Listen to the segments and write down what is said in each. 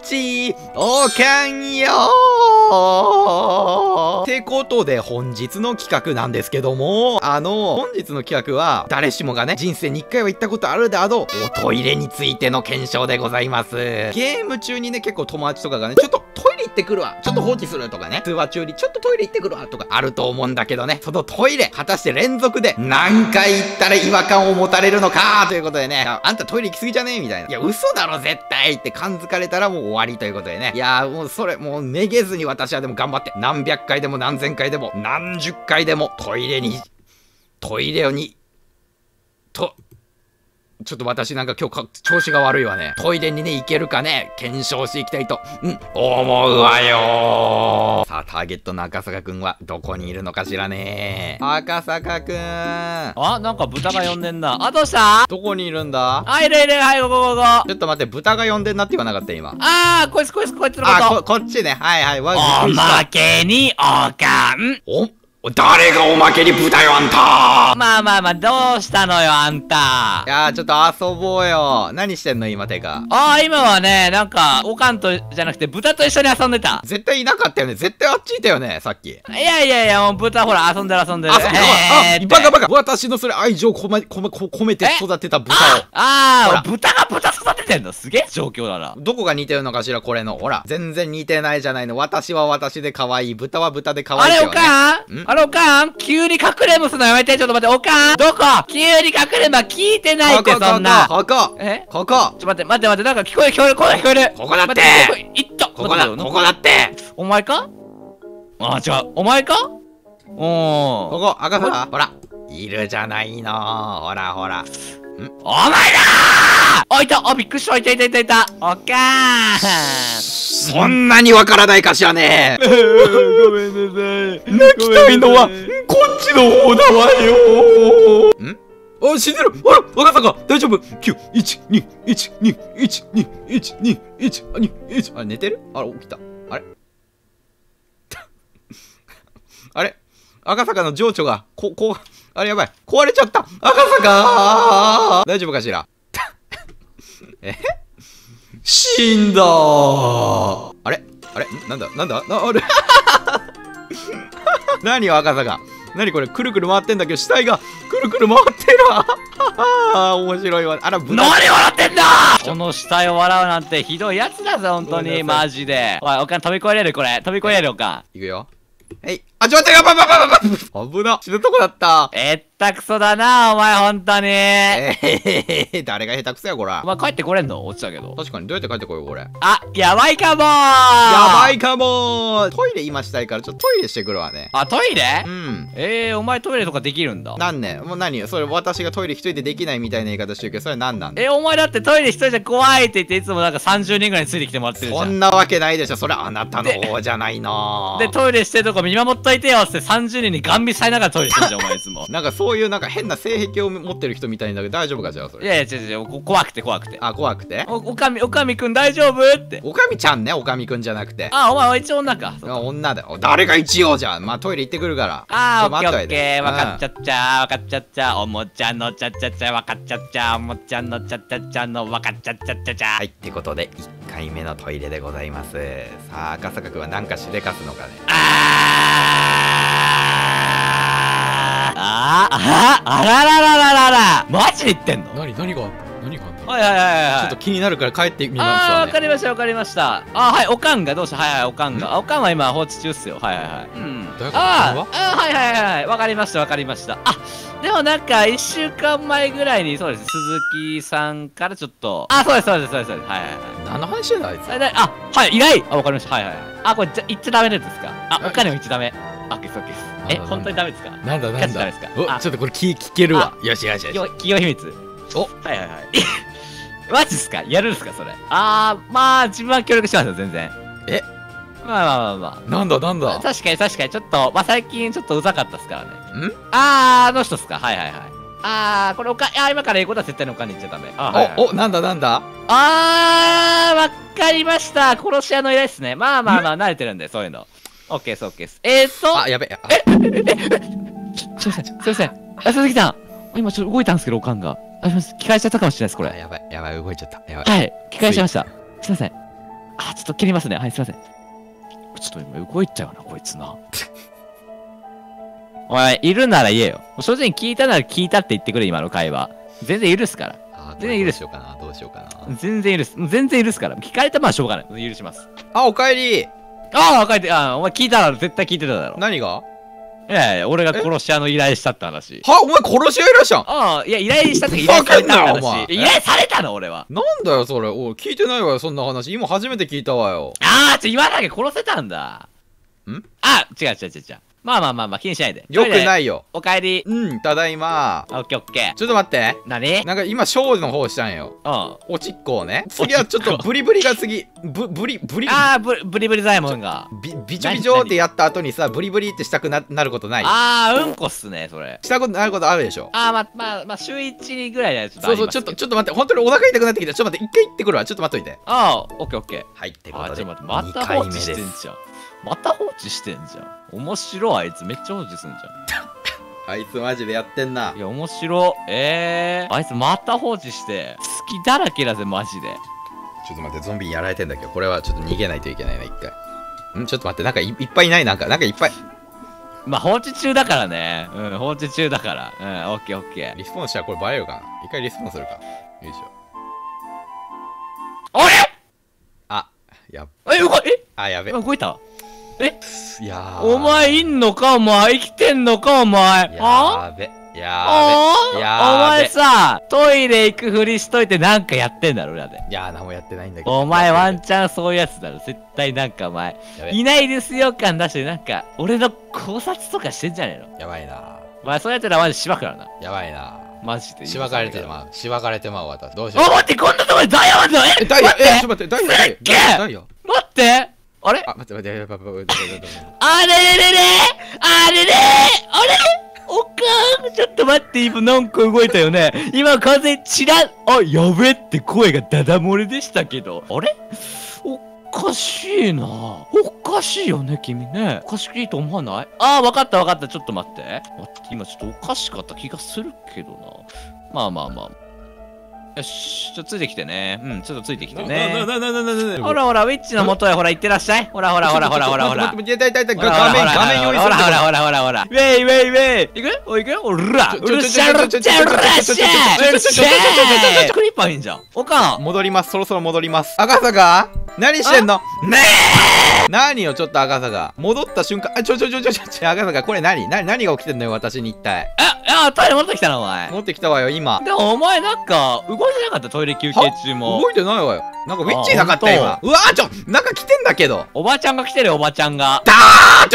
ちおかんよーってことで本日の企画なんですけども、本日の企画は誰しもがね、人生に一回は行ったことあるであろうおトイレについての検証でございます。ゲーム中にね、結構友達とかがね、ちょっとトイレ行ってくるわ、ちょっと放置するとかね、通話中にちょっとトイレ行ってくるわとかあると思うんだけどね、そのトイレ、果たして連続で何回行ったら違和感を持たれるのかということでね、あんたトイレ行き過ぎじゃねえみたいな。いや、嘘だろ絶対って感づかれたらもう終わりということでね。いやーもうそれ、もうめげずに私はでも頑張って、何百回でも何千回でも何十回でもトイレに、ちょっと私なんか今日調子が悪いわね。トイレにね、行けるかね、検証していきたいと、思うわよー。さあ、ターゲットの赤坂くんはどこにいるのかしらね。赤坂くん。 あ、なんか豚が呼んでんな。あ、どうした？ どこにいるんだ？ あ、いるいる、はい、ここ。 ちょっと待って、豚が呼んでんなって言わなかった今。 あー、こいつのこと。 あ、こっちね。はいはい。 おまけにおかん。 誰がおまけに豚よ、あんた。 まあ、どうしたのよ、あんた。 いやー、ちょっと遊ぼうよ。何してんの今、てか。 今はね、なんか、おかんとじゃなくて、豚と一緒に遊んでた。 絶対いなかったよね。絶対あっちいたよね、さっき。 いや、もう豚ほら、遊んでる。 バカ。私のそれ愛情込めて育てた豚を。 豚が豚育ててんのすげえ状況だな。 どこが似てるのかしら、これの。ほら、全然似てないじゃないの。私は私で可愛い。豚は豚で可愛いよね。 あれおかん急にかくれむすのやめて。ちょっと待って、おかんどこ急にかくれま聞いてないって、そんな。 ここちょっと待って、なんか聞こえる。 ここだって。ここだって。 お前か？あ、違う。お前か？ ここ、赤坂。ほら。いるじゃないの。ほら。 お前だー！いた！びっくりした。いた。おかーん。 そんなにわからないかしらね。 ごめんなさい。 泣きたいのはこっちの方だわよ。あ、死んでる。ほら、赤坂大丈夫。9、1、2、1、2、1、2、1、2、1。あ、寝てる？あ、起きた。あれあれ赤坂の情緒が、あれやばい。壊れちゃった。赤坂大丈夫かしら。死んだー。あれなんだあれ何よ赤坂。何これ、くるくる回ってんだけど、死体がくるくる回ってるわ。面白いわ。あら、 何笑ってんだ。この死体を笑うなんてひどいやつだぜ、本当に。マジで。おい、おかん飛び越えれる？これ飛び越えれる？おかん。 いくよ。はい。あ、ちょっと待って、やばい。危な。死ぬとこだった。 下手くそだな、お前、ほんとに。 誰が下手くそや、こら。 お前帰ってこれんの？落ちたけど。 確かに、どうやって帰ってこよう、これ。 あ、やばいかもー。トイレ今したいから、ちょっとトイレしてくるわね。 あ、トイレ？ お前トイレとかできるんだ。 なんねもう何よ、それ私がトイレ一人でできないみたいな言い方してるけど、それ何なんお前だってトイレ一人じゃ怖いって言って、いつもなんか30人ぐらいについてきてもらってるじゃん。 そんなわけないでしょ、それあなたの方じゃないの。 で、トイレしてるとこ見守っといてよって30人にガン見されながらトイレしてるじゃん、お前いつも。 なんかそういうなんか変な性癖を持ってる人みたいだけど大丈夫かじゃあそれ。 いや、違う、怖くて。 あ、怖くておかみくん大丈夫って。 おかみちゃんね、おかみくんじゃなくて。 あ、お前は一応女か。 女だよ。誰が一応じゃん。まあトイレ行ってくるから。 オッケー。わかっちゃっちゃ。おもちゃのちゃちゃちゃ。わかっちゃっちゃ。おもちゃのちゃちゃちゃのわかっちゃっちゃっちゃ。はい、 ってことで1回目のトイレでございます。さあ、赤坂くんは何かしでかすのかね。 あららマジで言ってんの？ 何があったはい。 ちょっと気になるから帰ってみますわね。 わかりました。はい、おかんがどうした？はい、おかんが。おかんは今放置中っすよ。はい。はい。わかりました。でもなんか1週間前ぐらいに、そうです。鈴木さんからちょっと。そうです。はい。 何の話してんだあいつ。 はい、依頼。わかりました。はい。これ言っちゃダメなやつですか？お金も言っちゃダメ。オッケーです。本当にダメですか？ なんだちょっとこれ聞けるわ。よし。 企業秘密。はい。マジっすか？やるんすかそれ？まあ自分は協力しますよ、全然。まあ。 なんだ確かに、ちょっと、最近ちょっとうざかったっすからね。あの人っすか？はい。これ今から言うことは絶対にお金言っちゃダメ。 なんだわかりました。殺し屋の依頼っすね。まあ、慣れてるんで、そういうの。オッケーです。 やべ。 すいません。鈴木さん。今ちょっと動いたんですけど、おかんが。聞かれちゃったかもしれないです、これ。 やばい、動いちゃった。 はい、聞かれちゃいました。すいません。 ちょっと切りますね。はい、すいません。ちょっと今動いちゃうな、こいつな。お前、いるなら言えよ。正直聞いたなら聞いたって言ってくれ、今の会話。全然許すから。全然許す。 どうしようかな、どうしようかな。 全然許す。全然許すから。聞かれたまあしょうがない。許します。 あ、おかえり。 ああ、書いて、お前聞いただろ。絶対聞いてただろ。 何が？ いやいや、俺が殺し屋の依頼したって話。 は、お前殺し屋いらっしゃん。 ああ、いや、依頼したって依頼されたお前話。依頼されたの俺は。 なんだよ、それ。おい、聞いてないわよ、そんな話。今初めて聞いたわよ。 今だけ殺せたんだ。違う。まあ、気にしないで。 よくないよ。 おかえり。 うん、ただいま。 オッケーオッケー。 ちょっと待って。 何？ なんか今、ショーの方したんよ。おちっこをね。次はちょっとブリブリが次。ブリ。 ブリブリザイモンが。 ビチョビチョってやった後にさ、ブリブリってしたくなることない？ うんこっすね、それ。 したことなることあるでしょ。 まあ、週1ぐらいのやつ。 そう、ちょっと待って。本当にお腹痛くなってきた。ちょっと待って、一回行ってくるわ。ちょっと待っといて。 オッケーオッケー。 はい、ってことで。 ちょっと待って、また放置してんじゃん。また放置してんじゃん。面白い、あいつめっちゃ放置すんじゃん。 あいつマジでやってんな。 いや、面白い。あいつまた放置して、好きだらけだぜ、マジで。 ちょっと待って、ゾンビにやられてんだけど、これはちょっと逃げないといけないな、一回。ちょっと待って、なんかいっぱいいない？なんかいっぱい。 まあ、放置中だからね。放置中だから。オッケーオッケー。 リスポンしたらこれバレるかな？一回リスポンするか。よいしょ。 あれ？ やべ。 動いた？ いやお前いんのかお前？生きてんのかお前？ やべ。 お前さ、トイレ行くふりしといてなんかやってんだろ、裏で。 いや何もやってないんだけど。 お前ワンチャンそういうやつだろ。絶対なんかお前、いないですよ感出してなんか、俺の考察とかしてんじゃねえの？ やばいな。 お前そうやったらマジしばくからな。 やばいな。 マジで。 しばかれてまう、私。どうしよう。 待って、こんなとこでダイヤモンド？ ちょっと待って、ダイヤ待ってあれ？ 待って、 あれれおかん、ちょっと待って、今なんか動いたよね。今完全にやべって声がダダ漏れでしたけど。あれ？おかしいな。おかしいよね、君ね。おかしいと思わない？わかった。ちょっと待って。今ちょっとおかしかった気がするけどな。まあ。よし、ちょっとついてきてね。ちょっとついてきてね。ほら、ウィッチの元へ行ってらっしゃい。ほら。 画面用意する。 ほら。ウェイ。行くよ。おら。うるしゃるっしゃクリッパーいいんじゃん。おかん。 戻ります。そろそろ戻ります。赤坂何してんの？ねえ！何よ、ちょっと赤坂。戻った瞬間、赤坂、これ何が起きてんのよ、私に一体。 トイレ戻ってきたな、お前。 持ってきたわよ、今。 でも、お前なんか、動いてなかった、トイレ休憩中も。 動いてないわよ。なんかウィッチなかった今。うわー、なんか来てんだけど。 おばちゃんが来てるよ、おばちゃんが。 来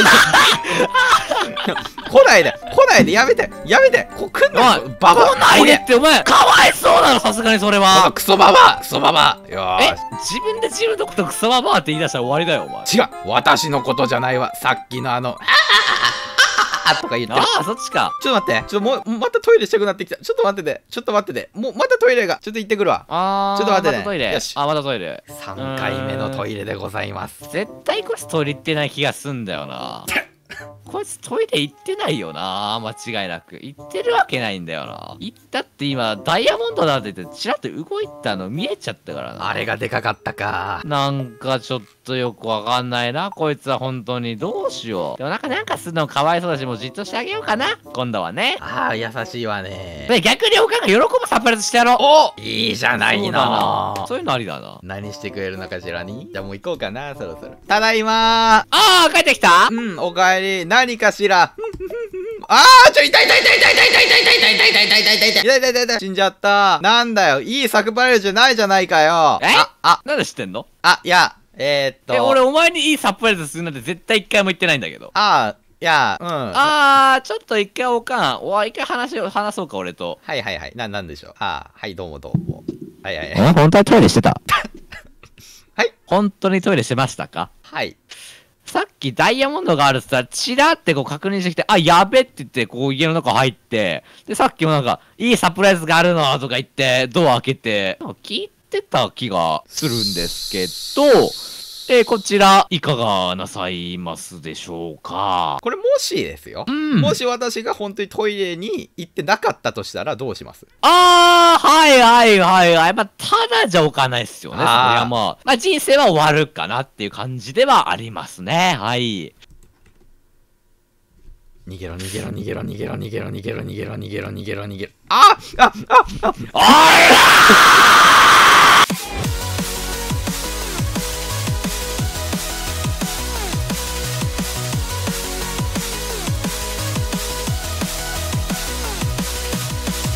ないで、やめて。来んなよ、ババア。 来ないでって、お前、かわいそうだろ、さすがにそれは。 クソババア。よーし。 自分で自分のことクソババアって言い出したら終わりだよ、お前。 違う、私のことじゃないわ。さっきのとか言ってる。 そっちか。 ちょっと待って。またトイレしたくなってきた。ちょっと待ってて。もう、またトイレが。ちょっと行ってくるわ。 ちょっと待ってね。またトイレ。 よし。 またトイレ。 3回目のトイレでございます。 絶対こいつトイレ行ってない気がすんだよな。こいつトイレ行ってないよな、間違いなく。行ってるわけないんだよな。行ったって今、ダイヤモンドだって言って、チラッと動いたの見えちゃったからな。 あれがでかかったか。 なんかちょっとよくわかんないな、こいつは本当に。どうしよう。でもなんかするのかわいそうだし、もうじっとしてあげようかな。今度はね。 優しいわね。 で、逆におかんが喜ぶサプライズしてやろう。 いいじゃないの。 そういうのありだな。 何してくれるのかしらに。じゃあもう行こうかな、そろそろ。ただいまー。帰ってきた？ おかえり。何かしら。痛い。死んじゃった。なんだよ、いいサプライズじゃないじゃないかよ。 なんで知ってんの？ いや、 俺お前にいいサプライズするなんて絶対一回も言ってないんだけど。 いや、 ちょっと一回おかん。一回話そうか、俺と。 はい。なんでしょう。はい、どうも。はい。 本当にトイレしてた？ はい。 本当にトイレしてましたか？ はい。 さっきダイヤモンドがあるってさ、チラってこう確認してきて、やべって言って、こう家の中入って、で、さっきもなんか、いいサプライズがあるのとか言って、ドア開けて、聞いてた気がするんですけど、 こちら、いかがなさいますでしょうか。 これもしですよ。 うん。 もし私が本当にトイレに行ってなかったとしたらどうします？ はいはいはいはい。まあ、ただじゃおかないっすよね。そりゃまあ、人生は終わるかなっていう感じではありますね。はい。 逃げろ逃げろ逃げろ逃げろ逃げろ逃げろ逃げろ逃げろ逃げろ逃げろ。 おいらー